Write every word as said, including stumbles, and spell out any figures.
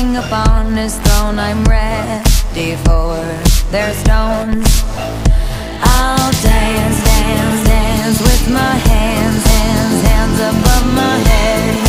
king upon his throne. I'm ready for their stones. I'll dance, dance, dance with my hands, hands, hands above my head.